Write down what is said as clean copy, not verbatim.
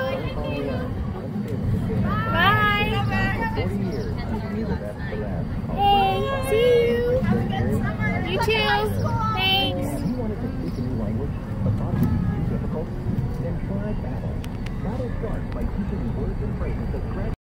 Bye. Hey, see you. You too. Thanks. You wanted to speak a new language, but thought it would be too difficult? Then try Battle. Battle starts by teaching you words and phrases that